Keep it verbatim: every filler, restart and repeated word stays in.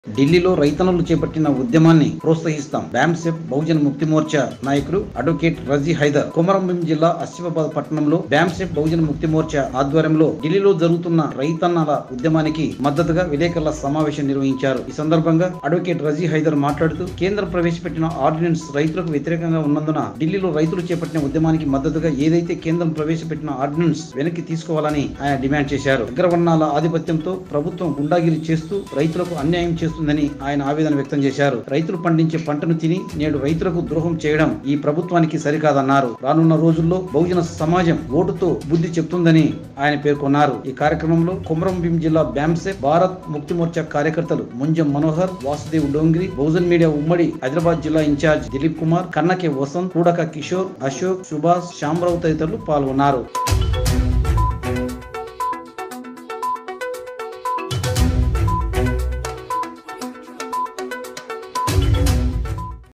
ఢిల్లీలో రైతన్నలు చేపట్టిన ఉద్యమాన్ని ప్రోత్సహిస్తాం. బ్యామ్సెప్ బహుజన ముక్తి మోర్చా నాయకులు అడ్వకేట్ రజీ హైదర్ కొమరంభీం జిల్లా ఆసిఫాబాద్ పట్టణంలో బ్యామ్సెప్ బహుజన ముక్తి మోర్చా ఆధ్వర్యంలో ఢిల్లీలో జరుగుతున్న రైతన్నల ఉద్యమానికి మద్దతుగా విలేకరుల సమావేశం నిర్వహించారు. ఈ సందర్భంగా అడ్వకేట్ రజీ హైదర్ మాట్లాడుతూ కేంద్రం ప్రవేశపెట్టిన ఆర్డినెన్స్ రైతులకు వ్యతిరేకంగా ఉన్నందున ఢిల్లీలో రైతులు చేపట్టిన ఉద్యమానికి మద్దతుగా ఏదైతే కేంద్రం ప్రవేశపెట్టిన ఆర్డినెన్స్ వెనక్కి తీసుకోవాలని ఆయన డిమాండ్ చేశారు. అగ్రవర్ణాల ఆధిపత్యంతో ప్రభుత్వం గుండాగిరి చేస్తూ రైతులకు అన్యాయం చేస్తుందని ఆయన ఆవేదన వ్యక్తం చేశారు. రైతులు పండించే పంటను తిని నేడు రైతులకు ద్రోహం చేయడం ఈ ప్రభుత్వానికి సరికాదన్నారు. రానున్న రోజుల్లో బహుజన సమాజం ఓటుతో బుద్ధి చెప్తుందని ఆయన పేర్కొన్నారు. ఈ కార్యక్రమంలో కొమరంభీం జిల్లా బ్యామ్సెప్ భారత్ ముక్తి మోర్చా కార్యకర్తలు ముంజం మనోహర్, వాసుదేవ్ డోంగ్రి, బహుజన్ మీడియా ఉమ్మడి హైదరాబాద్ జిల్లా ఇన్ఛార్జ్ దిలీప్ కుమార్, కన్నకే వసంత్, కూడక కిషోర్, అశోక్, సుభాష్, శ్యామరావు తదితరులు పాల్గొన్నారు.